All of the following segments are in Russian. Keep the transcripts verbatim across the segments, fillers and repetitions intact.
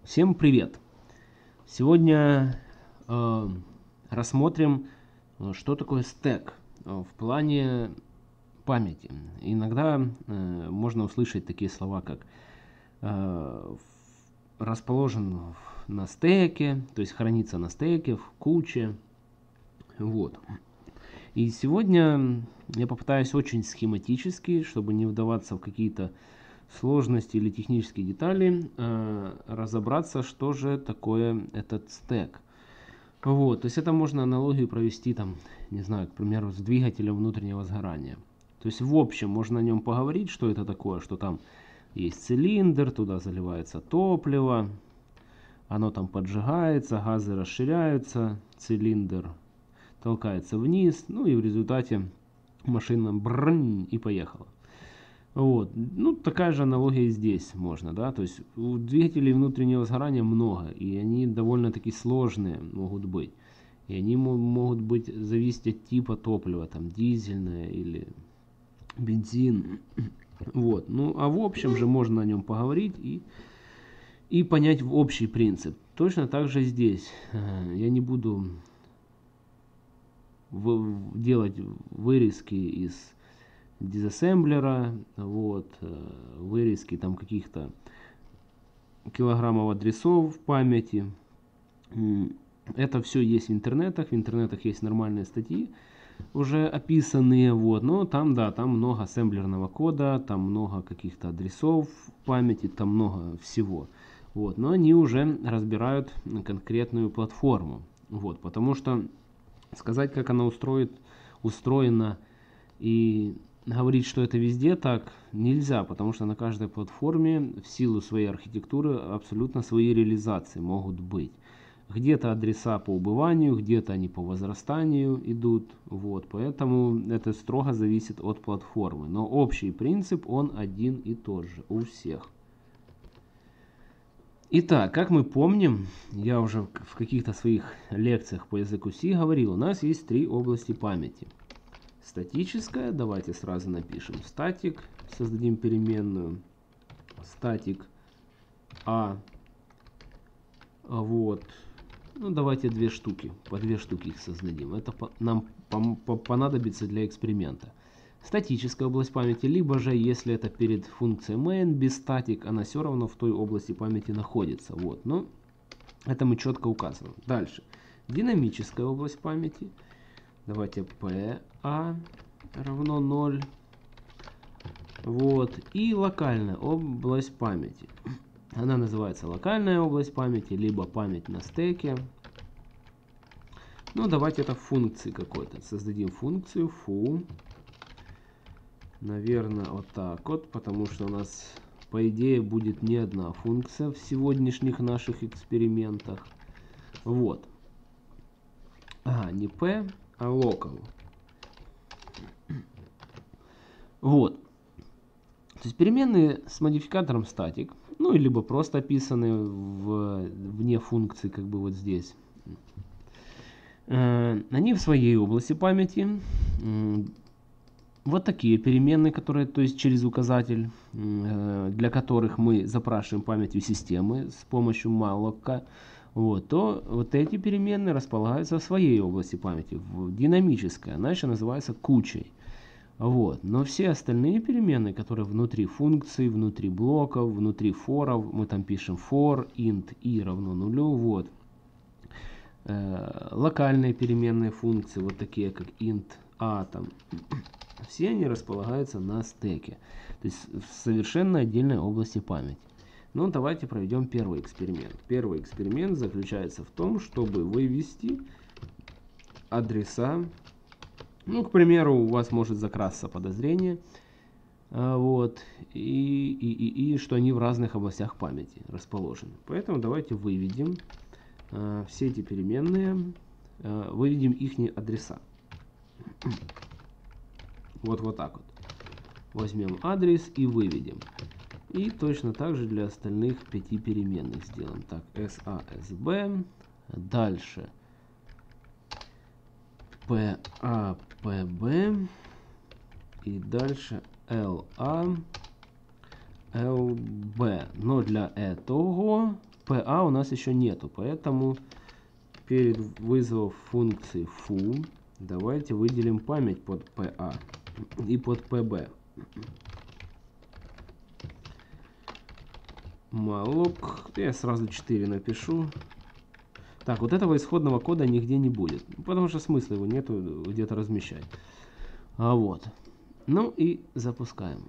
Всем привет! Сегодня э, рассмотрим, э, что такое стек э, в плане памяти. Иногда э, можно услышать такие слова, как э, расположен в- на стеке, то есть хранится на стеке, в куче. Вот. И сегодня я попытаюсь очень схематически, чтобы не вдаваться в какие-то сложности или технические детали, э, разобраться, что же такое этот стек. Вот, то есть это можно аналогию провести там, не знаю, к примеру, с двигателем внутреннего сгорания. То есть в общем можно о нем поговорить, что это такое, что там есть цилиндр, туда заливается топливо, оно там поджигается, газы расширяются, цилиндр толкается вниз, ну и в результате машина брррн и поехала. Вот. Ну, такая же аналогия и здесь можно, да, то есть у двигателей внутреннего сгорания много, и они довольно-таки сложные могут быть. И они могут быть зависеть от типа топлива, там дизельное или бензин. Вот. Ну, а в общем же можно о нем поговорить и, и понять общий принцип. Точно так же здесь. Я не буду в, делать вырезки из дизассемблера, вот, вырезки там каких-то килограммов адресов в памяти. Это все есть в интернетах, в интернетах есть нормальные статьи, уже описанные, вот, но там, да, там много ассемблерного кода, там много каких-то адресов в памяти, там много всего, вот, но они уже разбирают конкретную платформу, вот, потому что сказать, как она устроит, устроена и говорить, что это везде так, нельзя, потому что на каждой платформе в силу своей архитектуры абсолютно свои реализации могут быть. Где-то адреса по убыванию, где-то они по возрастанию идут, вот, поэтому это строго зависит от платформы. Но общий принцип, он один и тот же у всех. Итак, как мы помним, я уже в каких-то своих лекциях по языку C говорил, у нас есть три области памяти. Статическая, давайте сразу напишем статик, создадим переменную статик А, вот, ну давайте две штуки, по две штуки их создадим, это по, нам по, по, понадобится для эксперимента. Статическая область памяти, либо же если это перед функцией main без статик, она все равно в той области памяти находится, вот, но это мы четко указываем. Дальше, динамическая область памяти, давайте pa равно ноль. Вот. И локальная область памяти. Она называется локальная область памяти, либо память на стеке. Ну, давайте это функции какой-то. Создадим функцию foo. Наверное, вот так вот, потому что у нас, по идее, будет не одна функция в сегодняшних наших экспериментах. Вот. Ага, не p, а local. Вот. То есть переменные с модификатором static, ну, либо просто описаны в, вне функции, как бы вот здесь. Э, они в своей области памяти. Э, вот такие переменные, которые, то есть через указатель, э, для которых мы запрашиваем память у системы с помощью malloc, вот, то вот эти переменные располагаются в своей области памяти, в динамической, она еще называется кучей. Вот. Но все остальные переменные, которые внутри функций, внутри блоков, внутри форов, мы там пишем for, int i равно нулю, вот. Э, локальные переменные функции, вот такие как int a, там, все они располагаются на стеке, то есть в совершенно отдельной области памяти. Ну, давайте проведем первый эксперимент. Первый эксперимент заключается в том, чтобы вывести адреса. Ну, к примеру, у вас может закрасться подозрение, вот, и, и, и, и что они в разных областях памяти расположены. Поэтому давайте выведем э, все эти переменные, э, выведем их адреса. Вот, вот так вот. Возьмем адрес и выведем. И точно так же для остальных пяти переменных сделаем. Так, sasb, дальше pa, pb, и дальше la, lb. Но для этого пи эй у нас еще нету, поэтому перед вызовом функции foo давайте выделим память под пи эй и под пи би. Malloc, я сразу четыре напишу. Так, вот этого исходного кода нигде не будет, потому что смысла его нету где-то размещать. А вот. Ну и запускаем.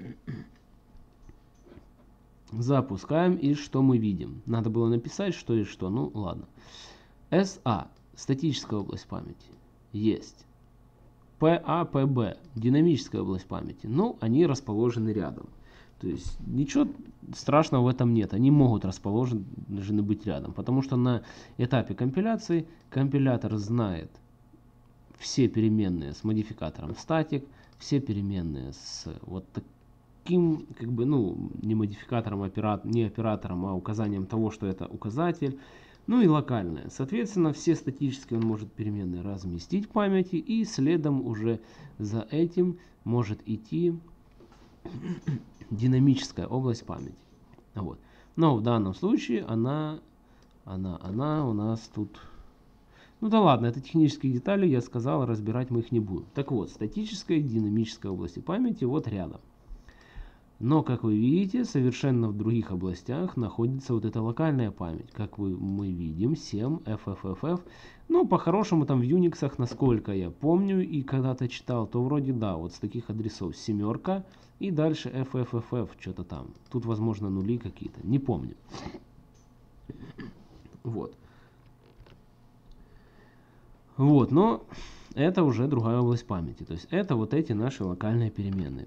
Запускаем, и что мы видим? Надо было написать, что и что. Ну ладно. эс эй, статическая область памяти, есть. пи эй, пи би, динамическая область памяти. Ну, они расположены рядом. То есть ничего страшного в этом нет. Они могут расположены быть рядом. Потому что на этапе компиляции компилятор знает все переменные с модификатором static, все переменные с вот таким, как бы, ну, не модификатором, операт, не оператором, а указанием того, что это указатель. Ну и локальное. Соответственно, все статические он может переменные разместить в памяти, и следом уже за этим может идти динамическая область памяти. Вот. Но в данном случае она, она, она у нас тут... Ну да ладно, это технические детали, я сказал, разбирать мы их не будем. Так вот, статическая и динамическая области памяти вот рядом. Но, как вы видите, совершенно в других областях находится вот эта локальная память. Как вы, мы видим, семь эф эф эф эф. Ну, по-хорошему, там в Unix, насколько я помню и когда-то читал, то вроде да, вот с таких адресов семерка и дальше эф эф эф эф, что-то там. Тут, возможно, нули какие-то, не помню. Вот. Вот, но это уже другая область памяти. То есть это вот эти наши локальные переменные.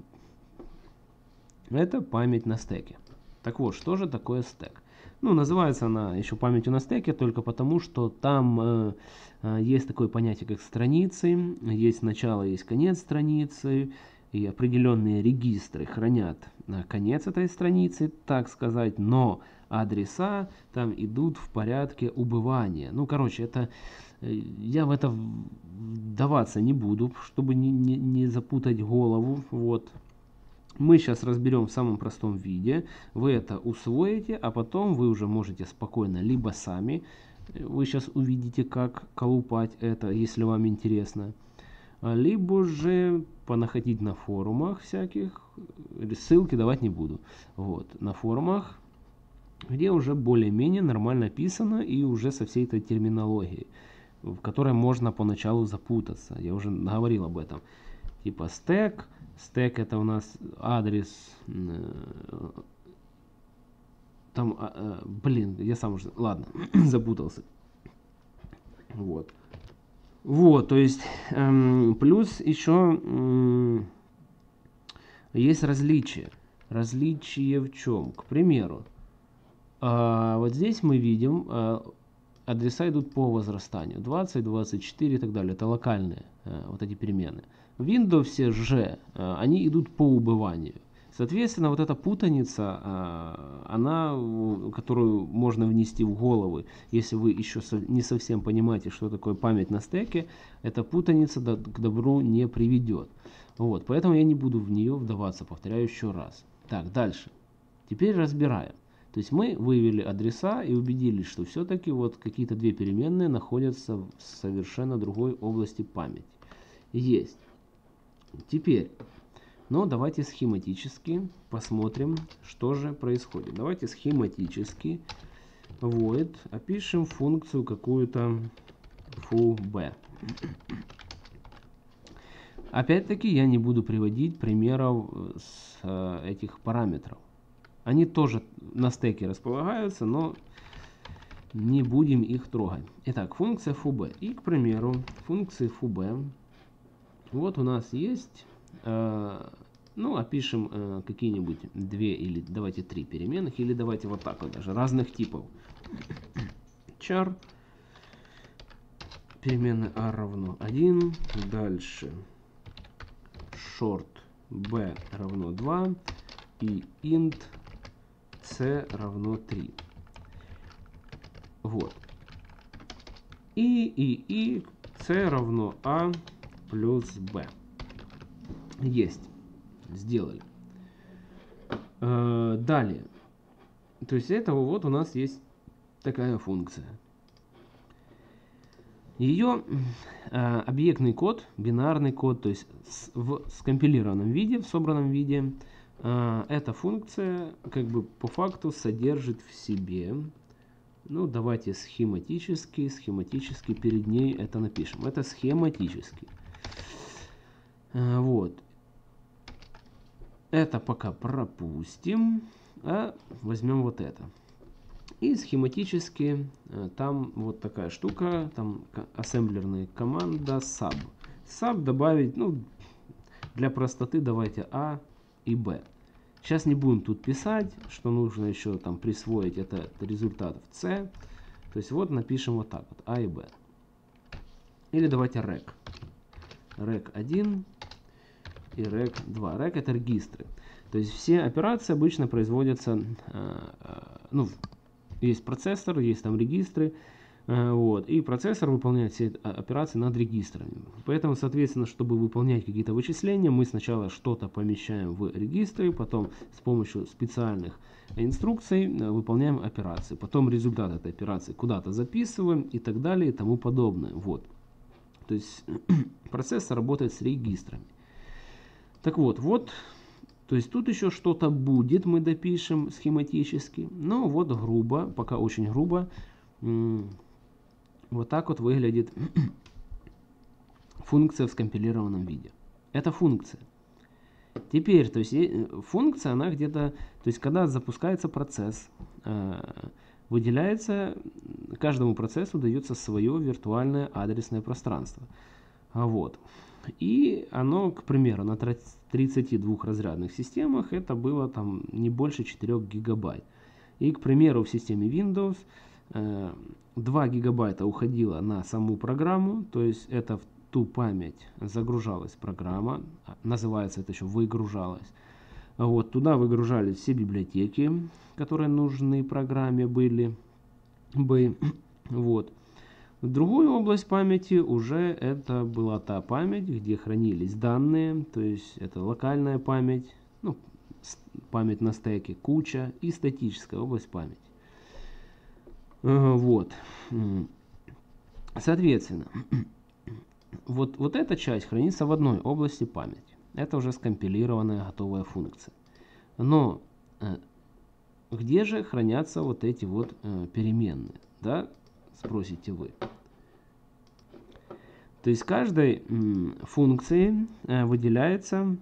Это память на стеке. Так вот, что же такое стек? Ну, называется она еще памятью на стеке только потому, что там э, э, есть такое понятие, как страницы. Есть начало, есть конец страницы. И определенные регистры хранят э, конец этой страницы, так сказать. Но адреса там идут в порядке убывания. Ну, короче, это... Я в это вдаваться не буду, чтобы не, не, не запутать голову. Вот. Мы сейчас разберем в самом простом виде. Вы это усвоите, а потом вы уже можете спокойно, либо сами, вы сейчас увидите, как колупать это, если вам интересно, либо же понаходить на форумах всяких, ссылки давать не буду, вот, на форумах, где уже более-менее нормально описано и уже со всей этой терминологией, в которой можно поначалу запутаться. Я уже говорил об этом. Типа стек. Стек это у нас адрес. Там, блин, я сам уже, ладно, запутался. Вот. Вот, то есть, эм, плюс еще эм, есть различия. Различие в чем? К примеру, э, вот здесь мы видим, э, адреса идут по возрастанию. двадцать, двадцать четыре и так далее. Это локальные э, вот эти перемены. В Windows же э, они идут по убыванию. Соответственно, вот эта путаница, э, она, которую можно внести в головы, если вы еще со, не совсем понимаете, что такое память на стеке, эта путаница до, к добру не приведет. Вот, поэтому я не буду в нее вдаваться, повторяю еще раз. Так, дальше. Теперь разбираем. То есть мы вывели адреса и убедились, что все-таки вот какие-то две переменные находятся в совершенно другой области памяти. Есть. Теперь, ну давайте схематически посмотрим, что же происходит. Давайте схематически void опишем функцию какую-то foo_b. Опять-таки я не буду приводить примеров с э, этих параметров. Они тоже на стеке располагаются, но не будем их трогать. Итак, функция foo_b. И, к примеру, функции foo_b. Вот у нас есть, э, ну, опишем э, какие-нибудь две или давайте три переменных, или давайте вот так вот даже, разных типов. Char, переменная a равно один, дальше short b равно два и int c равно три. Вот. И, и, и c равно a плюс b. Есть. Сделали. Э, далее. То есть этого вот у нас есть такая функция. Ее э, объектный код, бинарный код, то есть с, в скомпилированном виде, в собранном виде, э, эта функция как бы по факту содержит в себе, ну давайте схематически, схематически перед ней это напишем. Это схематически. Э, вот. Это пока пропустим, а возьмем вот это. И схематически там вот такая штука, там ассемблерная команда sub. Sub добавить, ну, для простоты давайте A и B. Сейчас не будем тут писать, что нужно еще там присвоить это результат в C. То есть вот напишем вот так вот, A и B. Или давайте rec. rec один и rec два. Rec это регистры. То есть все операции обычно производятся, ну, есть процессор, есть там регистры, вот, и процессор выполняет все операции над регистрами. Поэтому, соответственно, чтобы выполнять какие-то вычисления, мы сначала что-то помещаем в регистры, потом с помощью специальных инструкций выполняем операции. Потом результат этой операции куда-то записываем и так далее и тому подобное. Вот. То есть процессор работает с регистрами. Так вот, вот. То есть тут еще что-то будет, мы допишем схематически. Но вот грубо, пока очень грубо, вот так вот выглядит функция в скомпилированном виде. Это функция. Теперь, то есть функция, она где-то, то есть когда запускается процесс, выделяется, каждому процессу дается свое виртуальное адресное пространство. Вот. И оно, к примеру, на тридцати двух разрядных системах это было там не больше четырёх гигабайт. И, к примеру, в системе Windows э, два гигабайта уходило на саму программу, то есть это в ту память загружалась программа, называется это еще выгружалась. Вот, туда выгружались все библиотеки, которые нужны программе были бы. Вот. В другую область памяти уже это была та память, где хранились данные, то есть это локальная память, ну, память на стеке, куча и статическая область памяти. Вот. Соответственно, вот, вот эта часть хранится в одной области памяти. Это уже скомпилированная готовая функция. Но где же хранятся вот эти вот переменные, да? Спросите вы. То есть каждой м, функции э, выделяется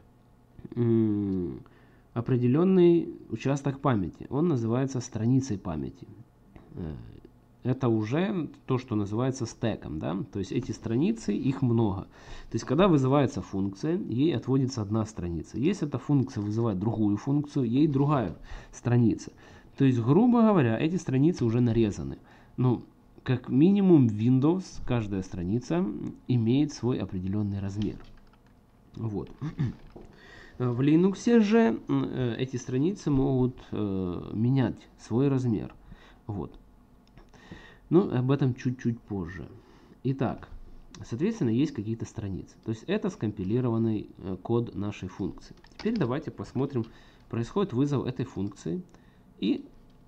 м, определенный участок памяти. Он называется страницей памяти. Э, это уже то, что называется стеком. Да? То есть эти страницы, их много. То есть когда вызывается функция, ей отводится одна страница. Если эта функция вызывает другую функцию, ей другая страница. То есть, грубо говоря, эти страницы уже нарезаны. Ну, как минимум Windows, каждая страница имеет свой определенный размер. Вот. В Linux же эти страницы могут э, менять свой размер. Вот. Но об этом чуть-чуть позже. Итак, соответственно, есть какие-то страницы. То есть это скомпилированный э, код нашей функции. Теперь давайте посмотрим. Происходит вызов этой функции. И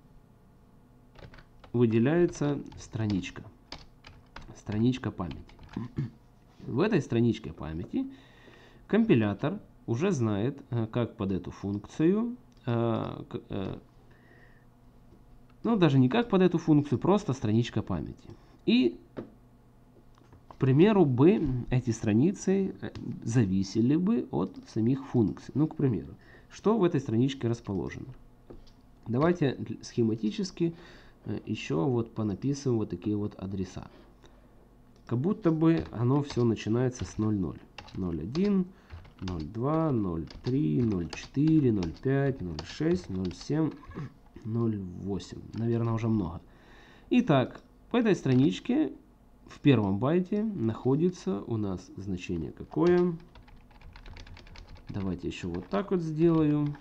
выделяется страничка. Страничка памяти. В этой страничке памяти компилятор уже знает, как под эту функцию, ну даже не как под эту функцию, просто страничка памяти. И, к примеру, бы эти страницы зависели бы от самих функций. Ну, к примеру, что в этой страничке расположено? Давайте схематически еще вот понаписываем вот такие вот адреса. Как будто бы оно все начинается с ноль ноль. ноль один, ноль два, ноль три, ноль четыре, ноль пять, ноль шесть, ноль семь, ноль восемь. Наверное, уже много. Итак, по этой страничке в первом байте находится у нас значение какое. Давайте еще вот так вот сделаю.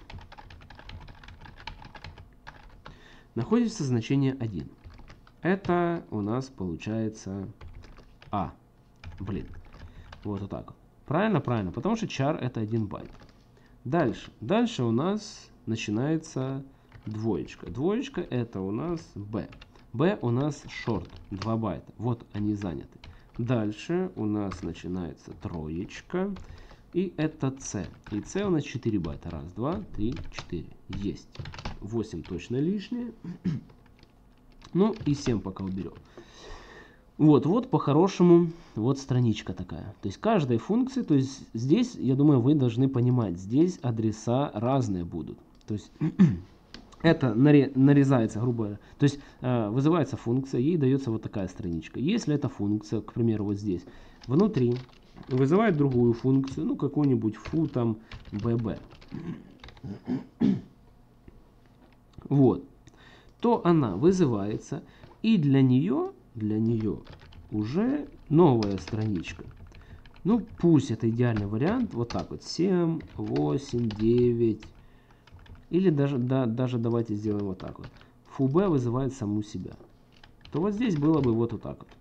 Находится значение один. Это у нас получается А. Блин. Вот, вот так вот. Правильно, правильно. Потому что char это один байт. Дальше. Дальше у нас начинается двоечка. Двоечка это у нас B. b у нас short, два байта. Вот они заняты. Дальше у нас начинается троечка. И это c. И c у нас четыре байта. Раз, два, три, четыре. Есть. восемь точно лишнее. Ну и семь пока уберем. Вот, вот по-хорошему, вот страничка такая. То есть каждой функции, то есть здесь, я думаю, вы должны понимать, здесь адреса разные будут. То есть это нарезается, грубо говоря. То есть э, вызывается функция, ей дается вот такая страничка. Если эта функция, к примеру, вот здесь, внутри, вызывает другую функцию, ну какую-нибудь фу там bb. Вот. То она вызывается, и для нее, для нее уже новая страничка. Ну, пусть это идеальный вариант, вот так вот, семь, восемь, девять, или даже, да, даже давайте сделаем вот так вот. Фу-b вызывает саму себя. То вот здесь было бы вот, вот так вот.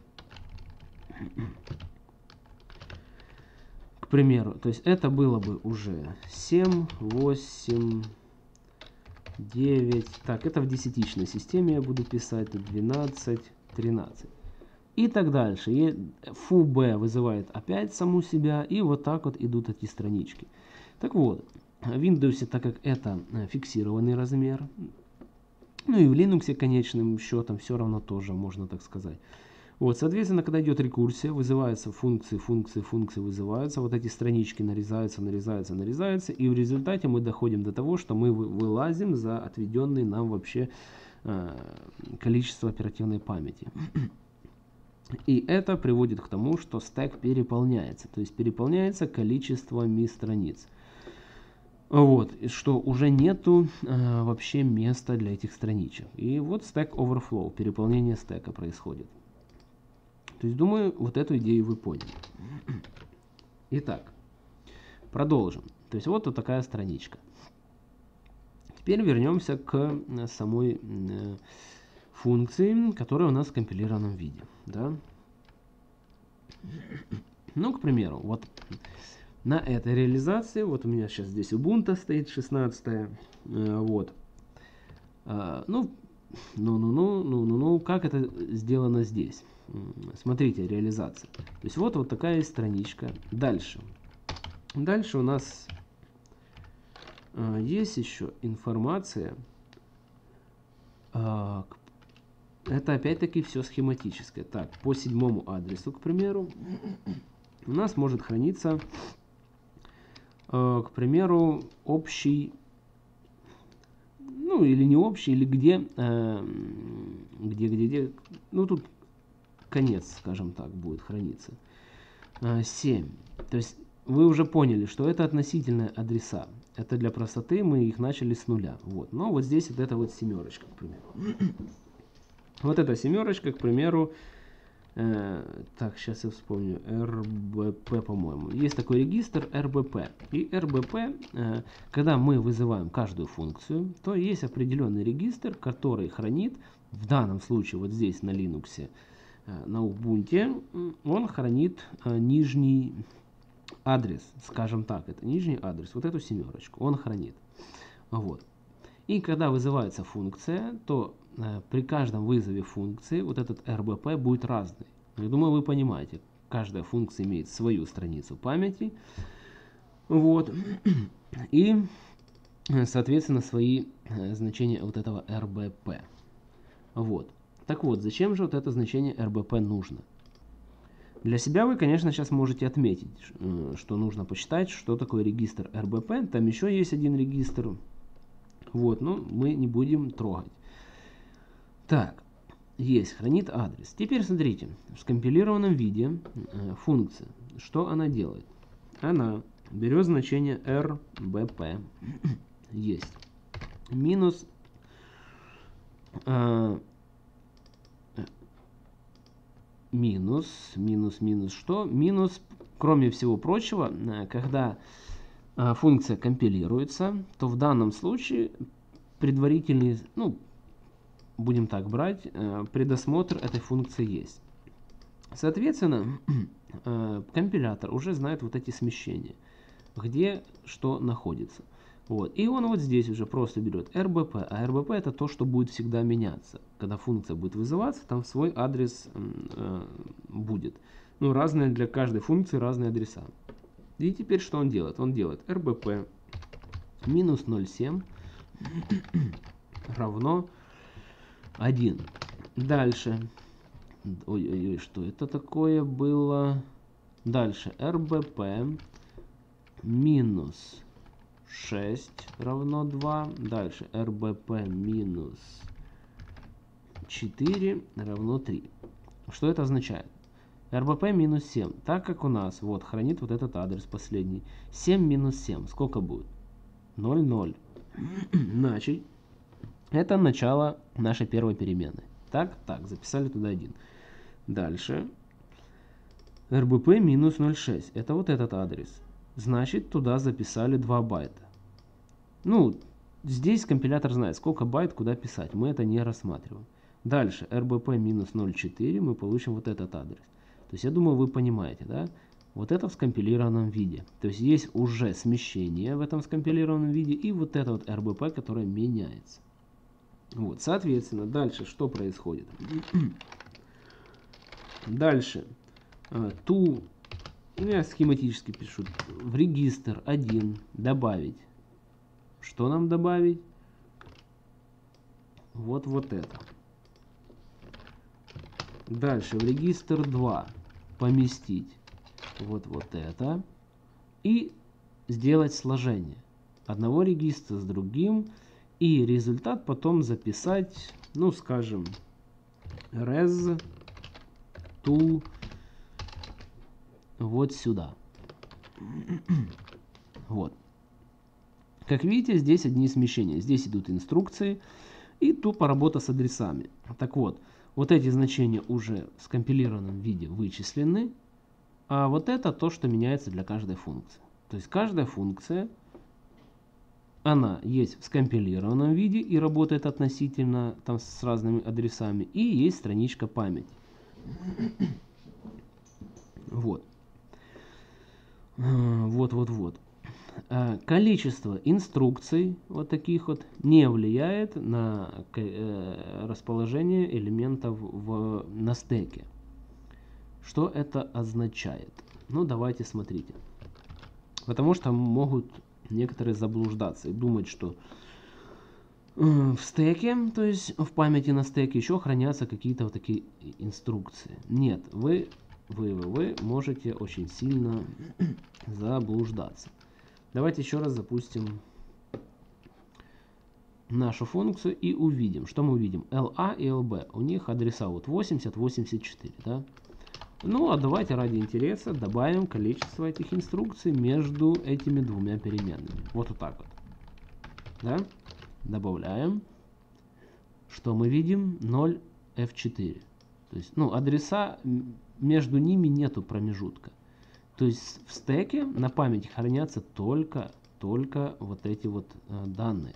К примеру, то есть это было бы уже семь, восемь, девять. Так, это в десятичной системе я буду писать. двенадцать, тринадцать. И так дальше. И фу-b вызывает опять саму себя. И вот так вот идут эти странички. Так вот, в Windows, так как это фиксированный размер, ну и в Linux конечным счетом все равно тоже можно так сказать. Вот, соответственно, когда идет рекурсия, вызываются функции, функции, функции вызываются, вот эти странички нарезаются, нарезаются, нарезаются, и в результате мы доходим до того, что мы вылазим за отведенный нам вообще э, количество оперативной памяти. И это приводит к тому, что стек переполняется, то есть переполняется количествами страниц. Вот, что уже нету э, вообще места для этих страничек. И вот stack overflow, переполнение стека происходит. То есть, думаю, вот эту идею вы поняли. Итак, продолжим. То есть, вот, вот такая страничка. Теперь вернемся к самой э, функции, которая у нас в компилированном виде. Да? Ну, к примеру, вот на этой реализации, вот у меня сейчас здесь Ubuntu стоит шестнадцатая, э, вот. Э, ну, ну, ну, ну, ну, ну, ну, как это сделано здесь? Смотрите, реализация. То есть вот, вот такая страничка. Дальше. Дальше у нас э, есть еще информация. Э, это опять-таки все схематическое. Так, по седьмому адресу, к примеру, у нас может храниться, э, к примеру, общий, ну или не общий, или где, э, где, где, где, ну тут конец, скажем так, будет храниться. семь. То есть вы уже поняли, что это относительные адреса. Это для простоты, мы их начали с нуля. Вот. Но вот здесь вот эта вот семерочка, к примеру. Вот эта семерочка, к примеру, э, так, сейчас я вспомню, эр бэ пэ, по-моему. Есть такой регистр эр бэ пэ. И эр бэ пэ, э, когда мы вызываем каждую функцию, то есть определенный регистр, который хранит, в данном случае вот здесь на Linux, на Ubuntu, он хранит э, нижний адрес, скажем так, это нижний адрес, вот эту семерочку он хранит. Вот. И когда вызывается функция, то э, при каждом вызове функции вот этот эр бэ пэ будет разный. Я думаю, вы понимаете, каждая функция имеет свою страницу памяти, вот, и, соответственно, свои э, значения вот этого эр бэ пэ. Вот. Так вот, зачем же вот это значение эр бэ пэ нужно? Для себя вы, конечно, сейчас можете отметить, что нужно посчитать, что такое регистр эр бэ пэ. Там еще есть один регистр. Вот, но мы не будем трогать. Так, есть, хранит адрес. Теперь смотрите, в скомпилированном виде э, функция, что она делает? Она берет значение эр бэ пэ, есть, минус... Э, Минус, минус, минус что? Минус, кроме всего прочего, когда э, функция компилируется, то в данном случае предварительный, ну, будем так брать, э, предосмотр этой функции есть. Соответственно, э, компилятор уже знает вот эти смещения, где что находится. Вот. И он вот здесь уже просто берет эр бэ пэ. А эр бэ пэ это то, что будет всегда меняться. Когда функция будет вызываться, там свой адрес э, будет. Ну, разные для каждой функции разные адреса. И теперь что он делает? Он делает эр бэ пэ минус ноль семь равно один. Дальше. Ой-ой-ой, что это такое было? Дальше. эр бэ пэ минус шесть равно два. Дальше. эр бэ пэ минус четыре равно три. Что это означает? эр бэ пэ минус семь. Так как у нас вот хранит вот этот адрес последний. семь минус семь. Сколько будет? ноль, ноль. Значит, это начало нашей первой переменной. Так, так, записали туда один. Дальше. эр бэ пэ минус ноль шесть. Это вот этот адрес. Значит, туда записали два байта. Ну, здесь компилятор знает, сколько байт куда писать. Мы это не рассматриваем. Дальше. эр бэ пэ минус ноль четыре. Мы получим вот этот адрес. То есть, я думаю, вы понимаете, да? Вот это в скомпилированном виде. То есть, есть уже смещение в этом скомпилированном виде. И вот это вот эр бэ пэ, которое меняется. Вот, соответственно, дальше что происходит? Дальше. Ту, я схематически пишу, в регистр один добавить. Что нам добавить? Вот вот это. Дальше в регистр два поместить вот вот это. И сделать сложение одного регистра с другим. И результат потом записать, ну скажем, res to вот сюда. Вот. Как видите, здесь одни смещения. Здесь идут инструкции и тупо работа с адресами. Так вот, вот эти значения уже в скомпилированном виде вычислены. А вот это то, что меняется для каждой функции. То есть каждая функция, она есть в скомпилированном виде и работает относительно там с разными адресами. И есть страничка памяти. Вот. Вот, вот, вот. Количество инструкций вот таких вот не влияет на расположение элементов в, на стеке. Что это означает? Ну, давайте смотрите. Потому что могут некоторые заблуждаться и думать, что в стеке, то есть в памяти на стеке еще хранятся какие-то вот такие инструкции. Нет, вы, вы, вы, вы можете очень сильно заблуждаться. Давайте еще раз запустим нашу функцию и увидим. Что мы увидим? эл а и эл бэ. У них адреса вот восемьдесят, восемьдесят четыре. Да? Ну, а давайте ради интереса добавим количество этих инструкций между этими двумя переменными. Вот, вот так вот. Да? Добавляем. Что мы видим? ноль эф четыре. То есть, ну, адреса, между ними нету промежутка. То есть в стеке на памяти хранятся только, только вот эти вот э, данные.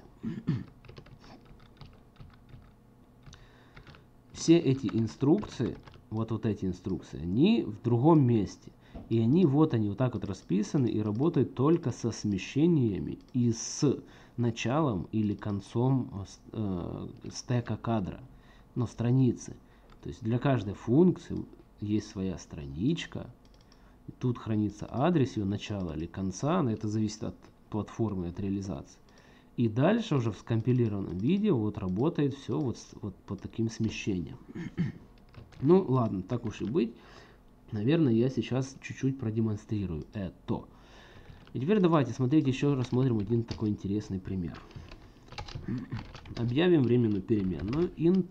Все эти инструкции, вот, вот эти инструкции, они в другом месте. И они вот они вот так вот расписаны и работают только со смещениями и с началом или концом э, стека кадра, но страницы. То есть для каждой функции есть своя страничка. Тут хранится адрес ее начала или конца, но это зависит от платформы, от реализации. И дальше уже в скомпилированном виде вот работает все вот, вот по таким смещениям. Ну ладно, так уж и быть. Наверное, я сейчас чуть-чуть продемонстрирую это. И теперь давайте смотреть, еще рассмотрим один такой интересный пример. Объявим временную переменную int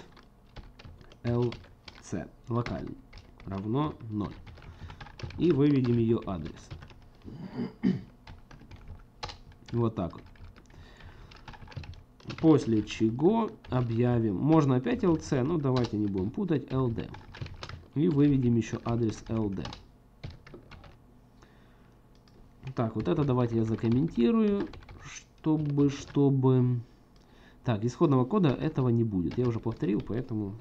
lc локальный равно ноль. И выведем ее адрес. Вот так вот. После чего объявим, можно опять lc, но давайте не будем путать, ld. И выведем еще адрес ld. Так, вот это давайте я закомментирую, чтобы, чтобы... Так, исходного кода этого не будет. Я уже повторил, поэтому...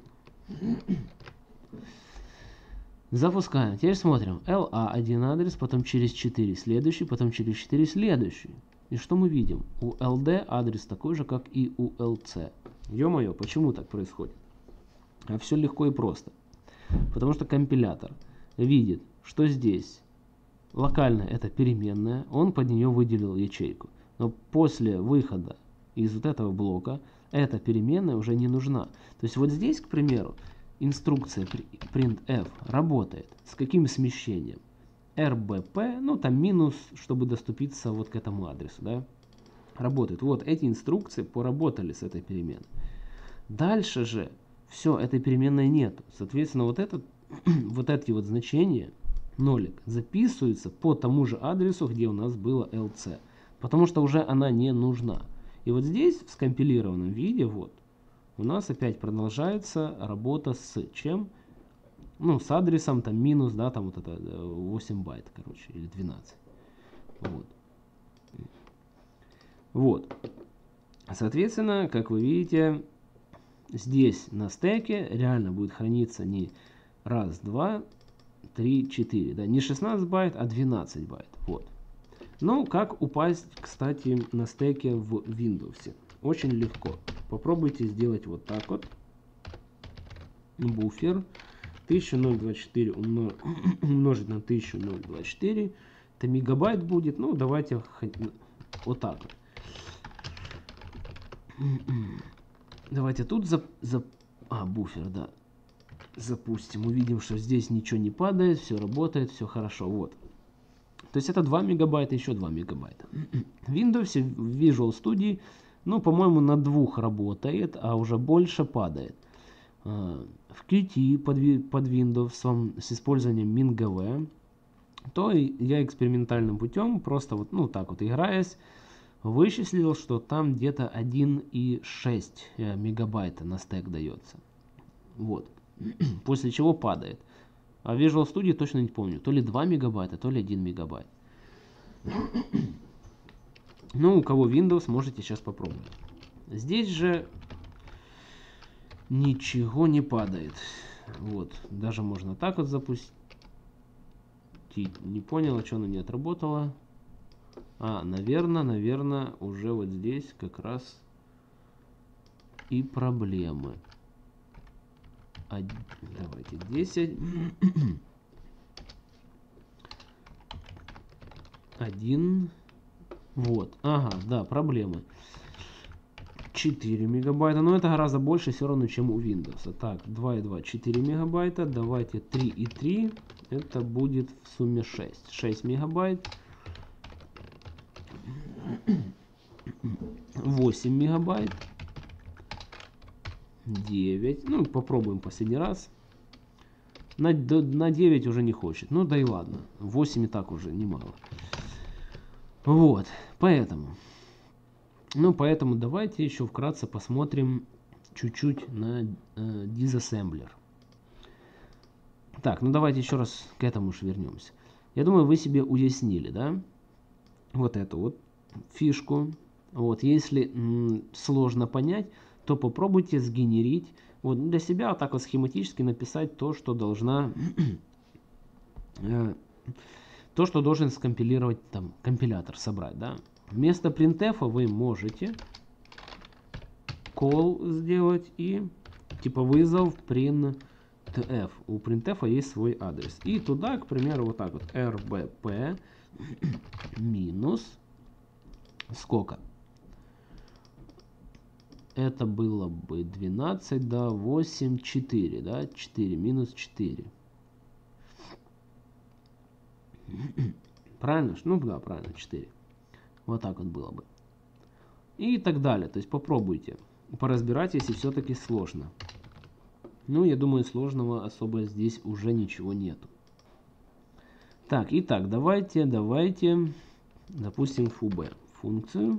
Запускаем. Теперь смотрим. эл а один адрес, потом через четыре следующий, потом через четыре следующий. И что мы видим? У эл ди адрес такой же, как и у эл си. Ё-моё, почему так происходит? А все легко и просто. Потому что компилятор видит, что здесь локально это переменная, он под нее выделил ячейку. Но после выхода из вот этого блока эта переменная уже не нужна. То есть вот здесь, к примеру, инструкция printf работает. С каким смещением? эр би пи, ну там минус, чтобы доступиться вот к этому адресу, да, работает. Вот эти инструкции поработали с этой переменной. Дальше же все, этой переменной нет. Соответственно, вот, этот, вот эти вот значения, нолик, записываются по тому же адресу, где у нас было эл си. Потому что уже она не нужна. И вот здесь, в скомпилированном виде, вот, у нас опять продолжается работа с чем? Ну, с адресом там минус, да, там вот это восемь байт, короче, или двенадцать. Вот. Вот. Соответственно, как вы видите, здесь на стеке реально будет храниться не раз, два, три, четыре, да, не шестнадцать байт, а двенадцать байт. Вот. Ну, как упасть, кстати, на стеке в Windows? Очень легко. Попробуйте сделать вот так вот. Буфер тысяча двадцать четыре умножить на тысячу двадцать четыре. Это мегабайт будет. Ну, давайте вот так вот. Давайте тут за, за... А, буфер, да. Запустим. Увидим, что здесь ничего не падает, все работает, все хорошо. Вот. То есть это два мегабайта, еще два мегабайта. В Windows, в Visual Studio, ну, по-моему, на двух работает, а уже больше падает. В кью ти под, под Windows с использованием MinGW, то я экспериментальным путем, просто вот, ну, так вот играясь, вычислил, что там где-то один и шесть мегабайта на стек дается. Вот. После чего падает. А в Visual Studio точно не помню. То ли два мегабайта, то ли один мегабайт. Ну, у кого Windows, можете сейчас попробовать. Здесь же ничего не падает. Вот. Даже можно так вот запустить. Не понял, что она не отработала. А, наверное, наверное, уже вот здесь как раз и проблемы. Один, давайте десять. Один. Вот. Ага, да, проблемы. четыре мегабайта. Но это гораздо больше все равно, чем у Windows. Так, два и два, четыре мегабайта. Давайте три и три. Это будет в сумме шесть. шесть мегабайт. восемь мегабайт. девять. Ну, попробуем последний раз. На, на девять уже не хочет. Ну, да и ладно. восемь и так уже немало. Вот. Поэтому. Ну, поэтому давайте еще вкратце посмотрим чуть-чуть на э, дизассемблер. Так, ну давайте еще раз к этому уж вернемся. Я думаю, вы себе уяснили, да? Вот эту вот фишку. Вот, если м, сложно понять, то попробуйте сгенерить, вот для себя вот так вот схематически написать то, что должна, э, то, что должен скомпилировать там компилятор, собрать, да. Вместо printf вы можете call сделать и типа вызов printf. У printf есть свой адрес. И туда, к примеру, вот так вот rbp минус сколько? Это было бы двенадцать, да, восемь, четыре, да, четыре, минус четыре. Правильно? Ну да, правильно, четыре. Вот так вот было бы. И так далее. То есть попробуйте поразбирать, если все-таки сложно. Ну, я думаю, сложного особо здесь уже ничего нету. Так, итак, давайте, давайте, допустим, fub функцию.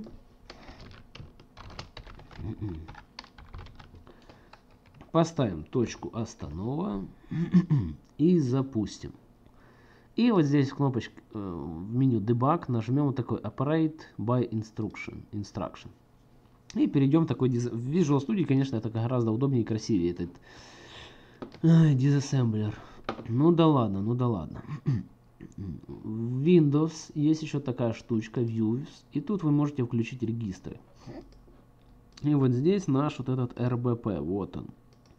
Поставим точку останова и запустим. И вот здесь кнопочка э, в меню Debug нажмем вот такой Operate by Instruction. instruction. И перейдем такой диз... в Visual Studio, конечно, это гораздо удобнее и красивее этот э, дизассемблер. Ну да ладно, ну да ладно. В Windows есть еще такая штучка, Views, и тут вы можете включить регистры. И вот здесь наш вот этот эр бэ пэ, вот он.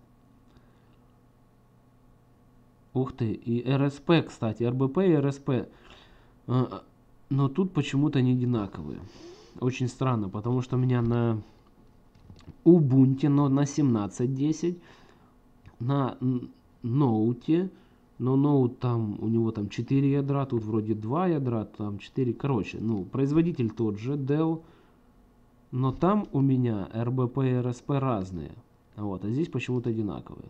Ух ты, и эр эс пэ, кстати, эр бэ пэ и эр эс пэ. Но тут почему-то не одинаковые. Очень странно, потому что у меня на Ubuntu, но на семнадцать десять, на ноуте, но ноут там, у него там четыре ядра, тут вроде два ядра, там четыре, короче, ну, производитель тот же, Dell, но там у меня эр бэ пэ и эр эс пэ разные, вот, а здесь почему-то одинаковые.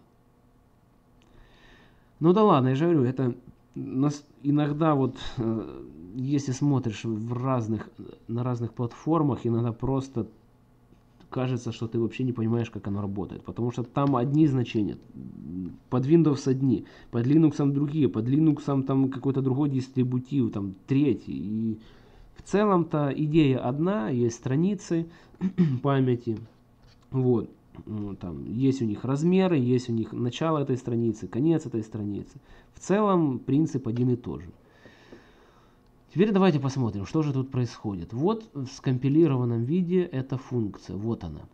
Ну да ладно, я же говорю, это иногда вот, если смотришь в разных, на разных платформах, иногда просто кажется, что ты вообще не понимаешь, как оно работает. Потому что там одни значения, под Windows одни, под Linux другие, под Linux там какой-то другой дистрибутив, там третий. И в целом-то идея одна, есть страницы памяти, вот. Ну, там есть у них размеры, есть у них начало этой страницы, конец этой страницы. В целом принцип один и тот же. Теперь давайте посмотрим, что же тут происходит. Вот в скомпилированном виде эта функция, вот она.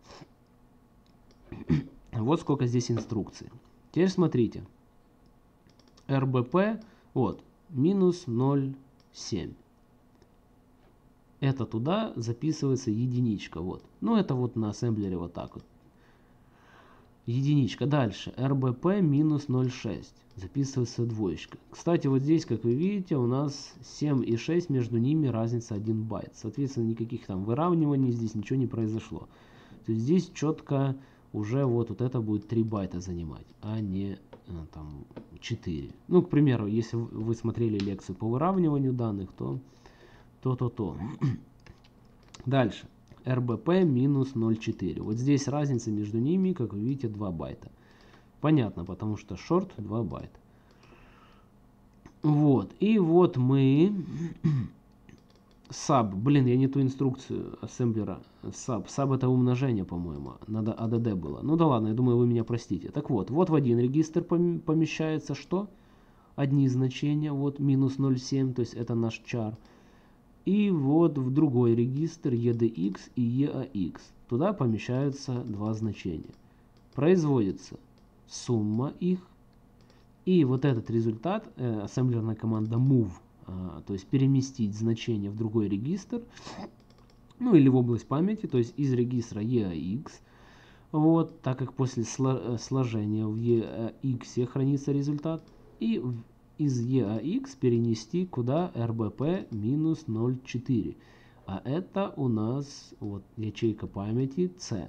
Вот сколько здесь инструкций. Теперь смотрите. эр бэ пэ, вот, минус ноль целых семь. Это туда записывается единичка, вот. Ну это вот на ассемблере вот так вот. Единичка. Дальше. эр бэ пэ минус ноль целых шесть. Записывается двоечка. Кстати, вот здесь, как вы видите, у нас семь и шесть, между ними разница один байт. Соответственно, никаких там выравниваний здесь ничего не произошло. То есть здесь четко уже вот, вот это будет три байта занимать, а не там четыре. Ну, к примеру, если вы смотрели лекцию по выравниванию данных, то то-то-то. Дальше. эр бэ пэ минус ноль целых четыре. Вот здесь разница между ними, как вы видите, два байта. Понятно, потому что short два байта. Вот. И вот мы... Sub. Блин, я не ту инструкцию ассемблера. Sub. Sub это умножение, по-моему. Надо эй ди ди было. Ну да ладно, я думаю, вы меня простите. Так вот, вот в один регистр помещается что? Одни значения. Вот минус ноль целых семь, то есть это наш char. И вот в другой регистр и ди икс и и эй икс. Туда помещаются два значения. Производится сумма их. И вот этот результат, э, ассемблерная команда move, э, то есть переместить значение в другой регистр, ну или в область памяти, то есть из регистра и эй икс. Вот, так как после сложения в и эй икс хранится результат. И в из и эй икс перенести куда эр бэ пэ минус ноль целых четыре. А это у нас вот ячейка памяти C.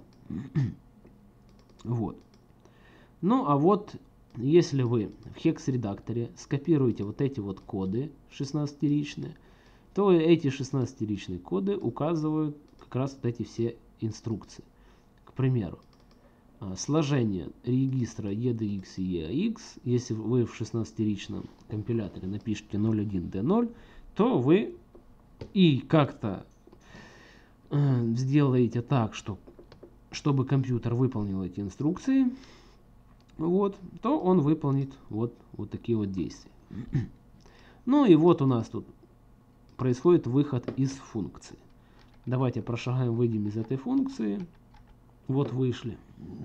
Вот. Ну а вот если вы в хекс-редакторе скопируете вот эти вот коды шестнадцатиричные, то эти шестнадцатиричные коды указывают как раз вот эти все инструкции. К примеру, сложение регистра и ди икс и и эй икс, если вы в шестнадцатиричном компиляторе напишите ноль один дэ ноль, то вы и как-то э, сделаете так, что, чтобы компьютер выполнил эти инструкции, вот, то он выполнит вот, вот такие вот действия. Ну и вот у нас тут происходит выход из функции. Давайте прошагаем, выйдем из этой функции. Вот вышли.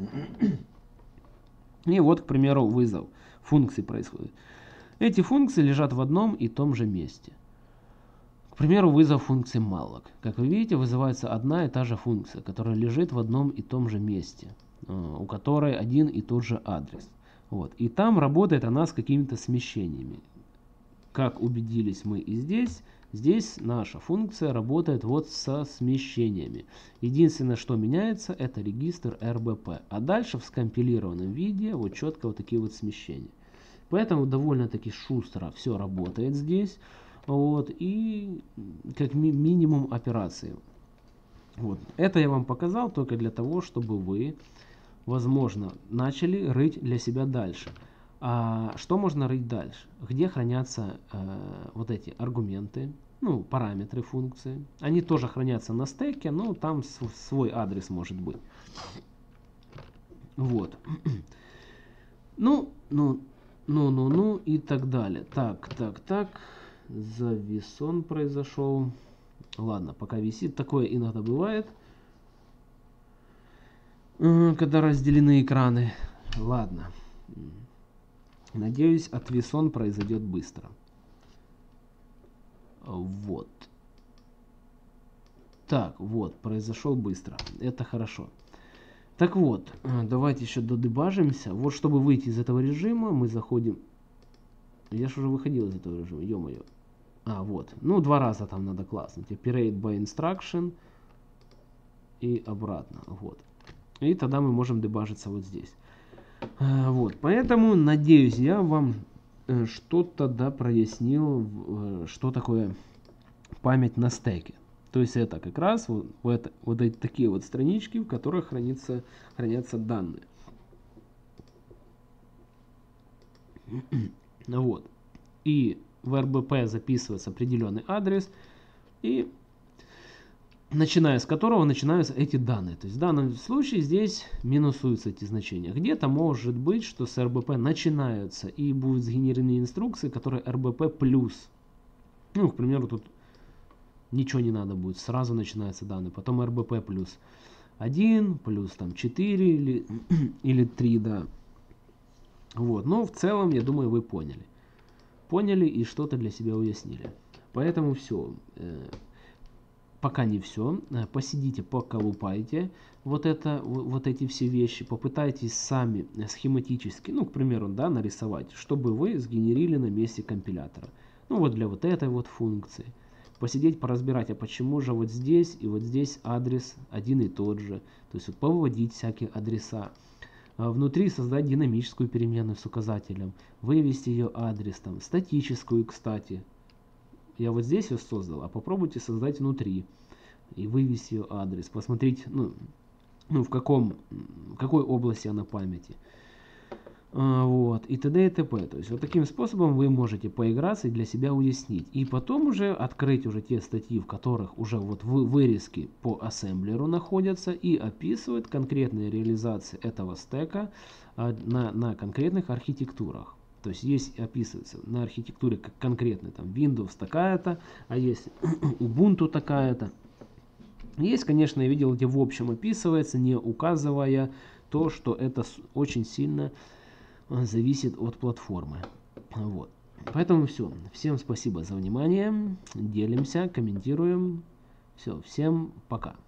И вот, к примеру, вызов функции происходит. Эти функции лежат в одном и том же месте. К примеру, вызов функции malloc. Как вы видите, вызывается одна и та же функция, которая лежит в одном и том же месте, у которой один и тот же адрес. Вот. И там работает она с какими-то смещениями. Как убедились мы и здесь, здесь наша функция работает вот со смещениями. Единственное, что меняется, это регистр эр бэ пэ. А дальше в скомпилированном виде вот четко вот такие вот смещения. Поэтому довольно-таки шустро все работает здесь. Вот, и как ми минимум операции. Вот. Это я вам показал только для того, чтобы вы, возможно, начали рыть для себя дальше. А что можно рыть дальше? Где хранятся э, вот эти аргументы, ну, параметры функции. Они тоже хранятся на стеке, но там свой адрес может быть. Вот. Ну, ну, ну, ну, ну и так далее. Так, так, так. зависон произошел. Ладно, пока висит. Такое иногда бывает, когда разделены экраны. Ладно. Надеюсь, отвесон произойдет быстро. Вот. Так, вот, произошел быстро. Это хорошо. Так вот, давайте еще додебажимся. Вот, чтобы выйти из этого режима, мы заходим... Я же уже выходил из этого режима, ё-моё. А, вот. Ну, два раза там надо класснуть. Operate by instruction. И обратно. Вот. И тогда мы можем дебажиться вот здесь. А, вот. Поэтому, надеюсь, я вам э, что-то да прояснил, э, что такое память на стеке. То есть это как раз вот, вот, вот эти такие вот странички, в которых хранится, хранятся данные. Вот. И в эр бэ пэ записывается определенный адрес, и начиная с которого начинаются эти данные. То есть в данном случае здесь минусуются эти значения. Где-то может быть, что с эр бэ пэ начинаются и будут сгенерены инструкции, которые эр бэ пэ плюс. Ну, к примеру, тут ничего не надо будет, сразу начинаются данные. Потом эр бэ пэ плюс один, плюс там четыре или, или три, да. Вот, но в целом, я думаю, вы поняли. Поняли и что-то для себя уяснили. Поэтому все. Пока не все. Посидите, поколупайте вот, это, вот эти все вещи. Попытайтесь сами схематически, ну, к примеру, да, нарисовать, чтобы вы сгенерили на месте компилятора. Ну, вот для вот этой вот функции. Посидеть, поразбирать, а почему же вот здесь и вот здесь адрес один и тот же. То есть вот повыводить всякие адреса. Внутри создать динамическую переменную с указателем. Вывести ее адрес, там, статическую, кстати. Я вот здесь ее создал, а попробуйте создать внутри. И вывести ее адрес. Посмотреть, ну, ну в, каком, в какой области она памяти. А, вот, и т.д. и т.п. То есть вот таким способом вы можете поиграться и для себя уяснить. И потом уже открыть уже те статьи, в которых уже вот вы, вырезки по ассемблеру находятся и описывают конкретные реализации этого стека а, на, на конкретных архитектурах. То есть есть описывается на архитектуре как конкретно там Windows такая-то, а есть Ubuntu такая-то. Есть, конечно, я видел, где в общем описывается, не указывая то, что это очень сильно зависит от платформы. Вот. Поэтому все. Всем спасибо за внимание. Делимся, комментируем. Все, всем пока.